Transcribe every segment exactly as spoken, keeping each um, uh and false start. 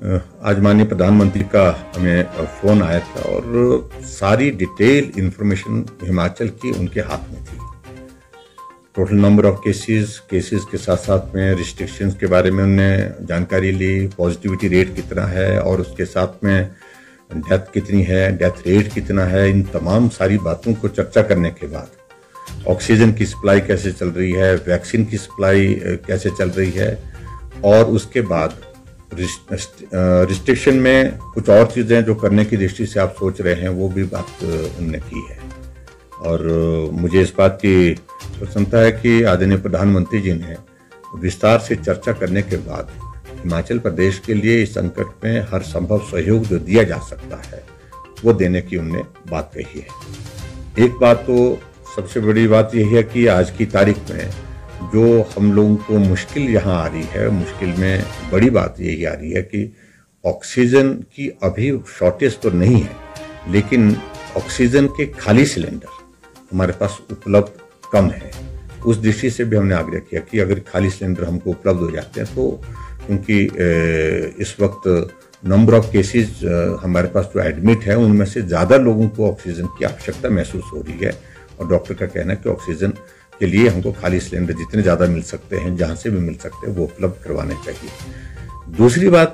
आज माननीय प्रधानमंत्री का हमें फ़ोन आया था और सारी डिटेल इंफॉर्मेशन हिमाचल की उनके हाथ में थी। Total number of cases cases के साथ साथ में रिस्ट्रिक्शंस के बारे में उन्होंने जानकारी ली, पॉजिटिविटी रेट कितना है और उसके साथ में डेथ कितनी है, डेथ रेट कितना है। इन तमाम सारी बातों को चर्चा करने के बाद ऑक्सीजन की सप्लाई कैसे चल रही है, वैक्सीन की सप्लाई कैसे चल रही है और उसके बाद रिस्ट्रिक्शन में कुछ और चीज़ें जो करने की दृष्टि से आप सोच रहे हैं वो भी बात उन्होंने की है। और मुझे इस बात की प्रसन्नता है कि आदरणीय प्रधानमंत्री जी ने विस्तार से चर्चा करने के बाद हिमाचल प्रदेश के लिए इस संकट में हर संभव सहयोग जो दिया जा सकता है वो देने की उन्होंने बात कही है। एक बात तो सबसे बड़ी बात यही है कि आज की तारीख में जो हम लोगों को मुश्किल यहाँ आ रही है, मुश्किल में बड़ी बात यही आ रही है कि ऑक्सीजन की अभी शॉर्टेज तो नहीं है, लेकिन ऑक्सीजन के खाली सिलेंडर हमारे पास उपलब्ध कम है। उस दृष्टि से भी हमने आग्रह किया कि अगर खाली सिलेंडर हमको उपलब्ध हो जाते हैं तो क्योंकि इस वक्त नंबर ऑफ केसेस हमारे पास जो एडमिट है उनमें से ज़्यादा लोगों को ऑक्सीजन की आवश्यकता महसूस हो रही है और डॉक्टर का कहना है कि ऑक्सीजन के लिए हमको खाली सिलेंडर जितने ज़्यादा मिल सकते हैं, जहाँ से भी मिल सकते हैं, वो उपलब्ध करवाने चाहिए। दूसरी बात,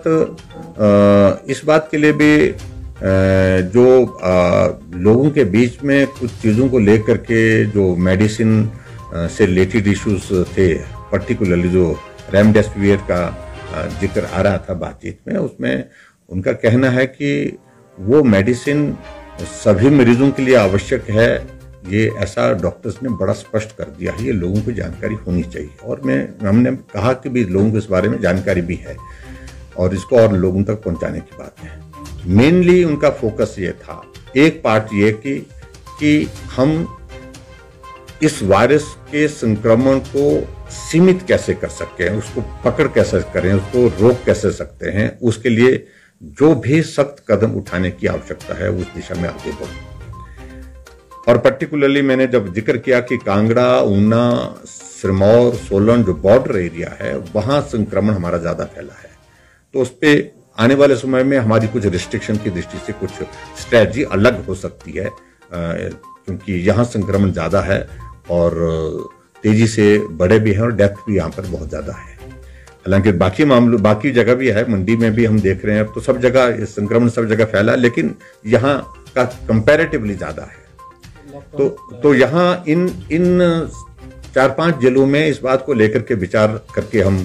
इस बात के लिए भी जो लोगों के बीच में कुछ चीज़ों को लेकर के जो मेडिसिन से रिलेटेड इश्यूज थे, पर्टिकुलरली जो रेमडेसिविर का जिक्र आ रहा था बातचीत में, उसमें उनका कहना है कि वो मेडिसिन सभी मरीजों के लिए आवश्यक है। ये ऐसा डॉक्टर्स ने बड़ा स्पष्ट कर दिया है, ये लोगों को जानकारी होनी चाहिए। और मैं हमने कहा कि भी लोगों को इस बारे में जानकारी भी है और इसको और लोगों तक पहुंचाने की बात है। मेनली उनका फोकस ये था, एक पार्ट ये कि कि हम इस वायरस के संक्रमण को सीमित कैसे कर सकते हैं, उसको पकड़ कैसे करें, उसको रोक कैसे सकते हैं, उसके लिए जो भी सख्त कदम उठाने की आवश्यकता है उस दिशा में आगे बढ़ो। और पर्टिकुलरली मैंने जब जिक्र किया कि कांगड़ा, ऊना, सिरमौर, सोलन जो बॉर्डर एरिया है वहां संक्रमण हमारा ज्यादा फैला है, तो उस पर आने वाले समय में हमारी कुछ रिस्ट्रिक्शन की दृष्टि से कुछ स्ट्रेटजी अलग हो सकती है, क्योंकि यहाँ संक्रमण ज्यादा है और तेजी से बढ़े भी हैं और डेथ भी यहाँ पर बहुत ज्यादा है। हालांकि बाकी मामलों बाकी जगह भी है, मंडी में भी हम देख रहे हैं, अब तो सब जगह संक्रमण सब जगह फैला है, लेकिन यहाँ का कंपैरेटिवली ज्यादा है। तो तो यहाँ इन इन चार पांच जिलों में इस बात को लेकर के विचार करके हम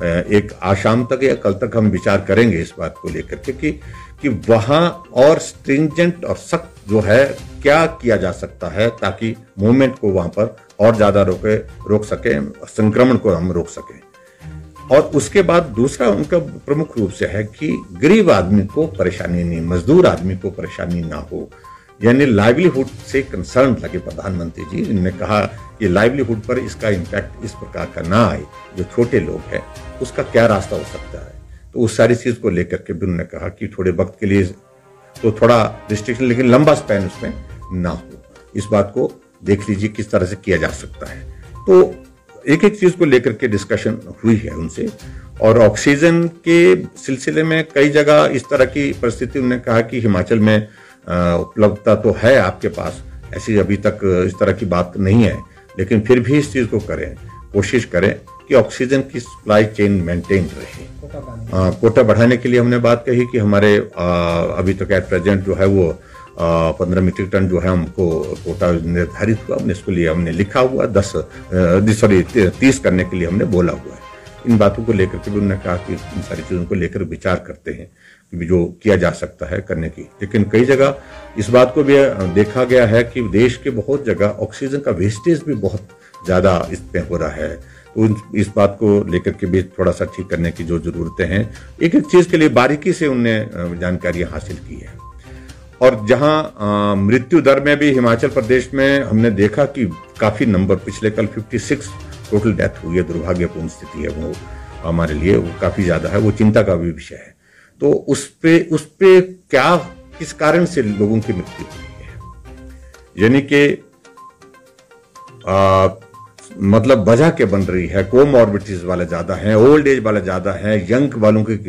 एक आज शाम तक या कल तक हम विचार करेंगे इस बात को लेकर के कि कि वहाँ और स्ट्रिंजेंट और सख्त जो है क्या किया जा सकता है ताकि मूवमेंट को वहां पर और ज्यादा रोके रोक सके, संक्रमण को हम रोक सकें। और उसके बाद दूसरा उनका प्रमुख रूप से है कि गरीब आदमी को परेशानी नहीं, मजदूर आदमी को परेशानी ना हो, यानी लाइवलीहुड से कंसर्न लगे प्रधानमंत्री जी। इन्होंने कहा कि लाइवलीहुड पर इसका इम्पैक्ट इस प्रकार का ना आए, जो छोटे लोग हैं उसका क्या रास्ता हो सकता है। तो उस सारी चीज को लेकर के भी उन्होंने कहा कि थोड़े वक्त के लिए तो थोड़ा रिस्ट्रिक्शन, लेकिन लंबा स्पैन उसमें ना हो, इस बात को देख लीजिए किस तरह से किया जा सकता है। तो एक एक चीज को लेकर के डिस्कशन हुई है उनसे। और ऑक्सीजन के सिलसिले में कई जगह इस तरह की परिस्थिति उन्होंने कहा कि हिमाचल में उपलब्धता तो है आपके पास, ऐसी अभी तक इस तरह की बात नहीं है, लेकिन फिर भी इस चीज को करें, कोशिश करें कि ऑक्सीजन की सप्लाई चेन मेंटेन रहे। कोटा, कोटा बढ़ाने के लिए हमने बात कही कि हमारे आ, अभी तक एट प्रेजेंट जो है वो पंद्रह मीट्रिक टन जो है हमको कोटा निर्धारित हुआ, हमने इसके लिए हमने लिखा हुआ दस सॉरी तीस करने के लिए हमने बोला हुआ है। इन बातों को लेकर के भी उन्होंने कहा कि इन सारी चीजों को लेकर विचार करते हैं कि जो किया जा सकता है करने की। लेकिन कई जगह इस बात को भी देखा गया है कि देश के बहुत जगह ऑक्सीजन का वेस्टेज भी बहुत ज्यादा इसमें हो रहा है, तो इस बात को लेकर के भी थोड़ा सा ठीक करने की जो जरूरतें हैं, एक एक चीज के लिए बारीकी से उनने जानकारी हासिल की है। और जहां मृत्यु दर में भी हिमाचल प्रदेश में हमने देखा कि काफी नंबर, पिछले कल छप्पन टोटल डेथ हुई है, दुर्भाग्यपूर्ण स्थिति है वो हमारे लिए, वो काफी ज्यादा है, वो चिंता का भी विषय है। तो उस पे उस पे क्या किस कारण से लोगों की मृत्यु हुई है, यानी कि मतलब वजह के बन रही है, कोमॉर्बिडिटीज वाले ज्यादा हैं, ओल्ड एज वाले ज्यादा हैं, यंग वालों की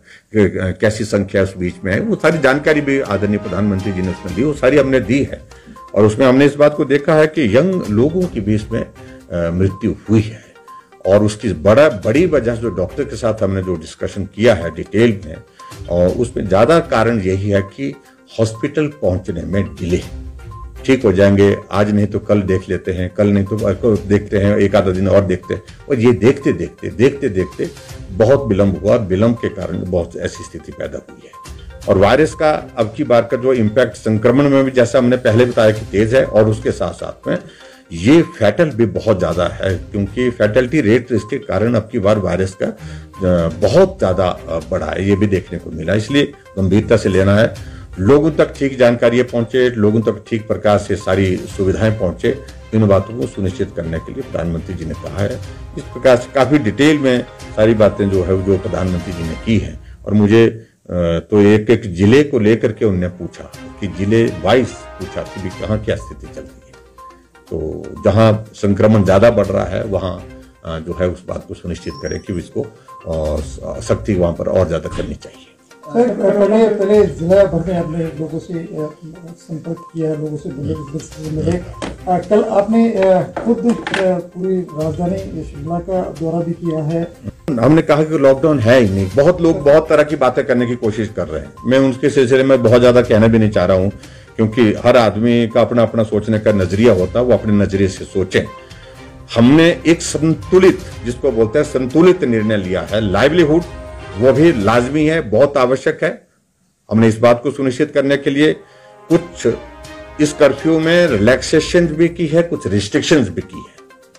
कैसी संख्या उस बीच में है, वो सारी जानकारी भी आदरणीय प्रधानमंत्री जी ने उसमें दी, वो सारी हमने दी है। और उसमें हमने इस बात को देखा है कि यंग लोगों की भी इसमें मृत्यु हुई है, और उसकी बड़ा बड़ी वजह जो डॉक्टर के साथ हमने जो डिस्कशन किया है डिटेल में, और उसमें ज्यादा कारण यही है कि हॉस्पिटल पहुंचने में डिले। ठीक हो जाएंगे, आज नहीं तो कल देख लेते हैं, कल नहीं तो देखते हैं, एक आधा दिन और देखते हैं, और ये देखते देखते देखते देखते बहुत विलंब हुआ। विलंब के कारण बहुत ऐसी स्थिति पैदा हुई है। और वायरस का अब की बार का जो इम्पैक्ट संक्रमण में भी, जैसा हमने पहले बताया कि तेज है, और उसके साथ साथ में ये फैटल भी बहुत ज्यादा है, क्योंकि फैटलिटी रेट इसके कारण अब की बार वायरस का बहुत ज्यादा बढ़ा है, ये भी देखने को मिला। इसलिए गंभीरता से लेना है, लोगों तक ठीक जानकारी पहुंचे, लोगों तक ठीक प्रकार से सारी सुविधाएं पहुंचे, इन बातों को सुनिश्चित करने के लिए प्रधानमंत्री जी ने कहा है। इस प्रकार से काफी डिटेल में सारी बातें जो है जो प्रधानमंत्री जी ने की है। और मुझे तो एक एक जिले को लेकर के उन्होंने पूछा कि जिले वाइज पूछा कि भी कहाँ क्या स्थिति चल रही है, तो जहां संक्रमण ज्यादा बढ़ रहा है वहां जो है उस बात को सुनिश्चित करें कि इसको सख्ती वहां पर और ज्यादा करनी चाहिए। सर, पहले पहले जिला भर में आपने लोगों से संपर्क किया, लोगों से मिले। कल आपने खुद पूरी राजधानी शिमला का दौरा भी किया है। हमने कहा कि लॉकडाउन है ही नहीं। बहुत लोग बहुत तरह की बातें करने की कोशिश कर रहे हैं, मैं उनके सिलसिले में बहुत ज्यादा कहना भी नहीं चाह रहा हूं, क्योंकि हर आदमी का अपना अपना सोचने का नजरिया होता है, वो अपने नजरिए से सोचें। हमने एक संतुलित, जिसको बोलते हैं संतुलित निर्णय लिया है। लाइवलीहुड वो भी लाजमी है, बहुत आवश्यक है। हमने इस बात को सुनिश्चित करने के लिए कुछ इस कर्फ्यू में रिलैक्सेशन भी की है, कुछ रिस्ट्रिक्शंस भी की है।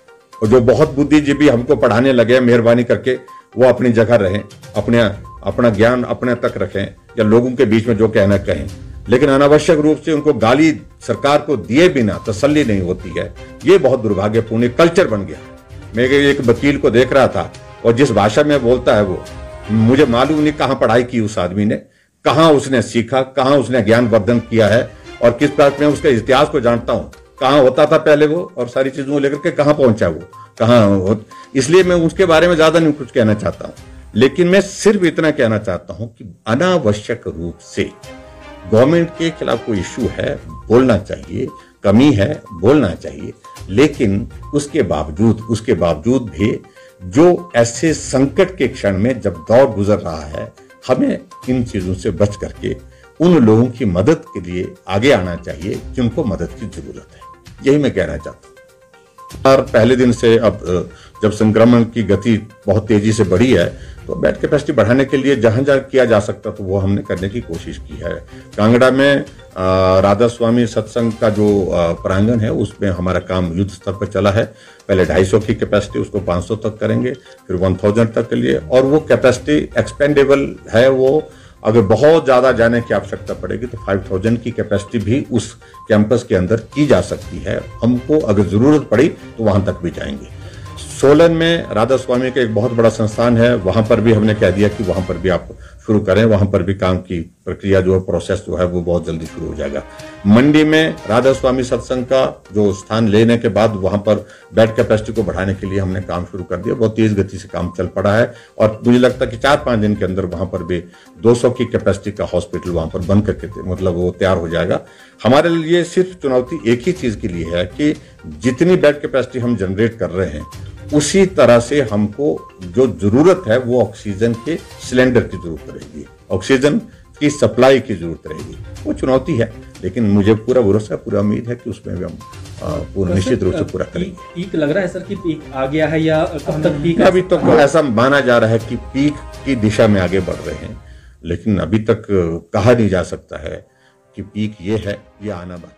और जो बहुत बुद्धिजीवी हमको पढ़ाने लगे, मेहरबानी करके वो अपनी जगह रहें, अपने अपना ज्ञान अपने तक रखें, या लोगों के बीच में जो कहना कहें, लेकिन अनावश्यक रूप से उनको गाली सरकार को दिए बिना तसल्ली नहीं होती है। ये बहुत दुर्भाग्यपूर्ण कल्चर बन गया। मैं एक वकील को देख रहा था, और जिस भाषा में बोलता है वो, मुझे मालूम नहीं कहां पढ़ाई की उस आदमी ने, कहां उसने सीखा, कहां उसने ज्ञान वर्धन किया है, और किस बात में उसके इतिहास को जानता हूं, कहां होता था पहले वो, और सारी चीजों को लेकर के कहां पहुंचा वो, कहां हो। इसलिए मैं उसके बारे में ज्यादा नहीं कुछ कहना चाहता हूं, लेकिन मैं सिर्फ इतना कहना चाहता हूं कि अनावश्यक रूप से गवर्नमेंट के खिलाफ कोई इश्यू है, बोलना चाहिए, कमी है, बोलना चाहिए, लेकिन उसके बावजूद उसके बावजूद भी जो ऐसे संकट के क्षण में जब दौर गुजर रहा है, हमें इन चीजों से बच करके उन लोगों की मदद के लिए आगे आना चाहिए जिनको मदद की जरूरत है। यही मैं कहना चाहता हूँ। और पहले दिन से अब जब संक्रमण की गति बहुत तेजी से बढ़ी है, तो बेड कैपेसिटी बढ़ाने के लिए जहां जहां किया जा सकता तो वो हमने करने की कोशिश की है। कांगड़ा में राधा स्वामी सत्संग का जो प्रांगण है, उसमें हमारा काम युद्ध स्तर पर चला है। पहले ढाई सौ की कैपेसिटी, उसको पाँच सौ तक करेंगे, फिर एक हज़ार तक के लिए, और वो कैपेसिटी एक्सपेंडेबल है। वो अगर बहुत ज्यादा जाने की आवश्यकता पड़ेगी तो पाँच हज़ार की कैपेसिटी भी उस कैंपस के अंदर की जा सकती है। हमको अगर जरूरत पड़ी तो वहां तक भी जाएंगे। सोलन में राधा स्वामी का एक बहुत बड़ा संस्थान है, वहां पर भी हमने कह दिया कि वहां पर भी आप शुरू करें, वहां पर भी काम की प्रक्रिया जो है, प्रोसेस जो है वो बहुत जल्दी शुरू हो जाएगा। मंडी में राधा स्वामी सत्संग का जो स्थान लेने के बाद वहां पर बेड कैपेसिटी को बढ़ाने के लिए हमने काम शुरू कर दिया। बहुत तेज गति से काम चल पड़ा है, और मुझे लगता है कि चार पांच दिन के अंदर वहां पर भी दो सौ की कैपेसिटी का हॉस्पिटल वहां पर बन करके मतलब वो तैयार हो जाएगा। हमारे लिए सिर्फ चुनौती एक ही चीज के लिए है कि जितनी बेड कैपेसिटी हम जनरेट कर रहे हैं, उसी तरह से हमको जो जरूरत है वो ऑक्सीजन के सिलेंडर की जरूरत रहेगी, ऑक्सीजन की सप्लाई की जरूरत रहेगी। वो चुनौती है, लेकिन मुझे पूरा भरोसा, पूरा उम्मीद है कि उसमें भी हम पूरा निश्चित रूप से पूरा करेंगे। पीक लग रहा है सर कि पीक आ गया है, या कब तक पीक? अभी तक तो ऐसा माना जा रहा है कि पीक की दिशा में आगे बढ़ रहे हैं, लेकिन अभी तक कहा नहीं जा सकता है कि पीक ये है, ये आना बाकी।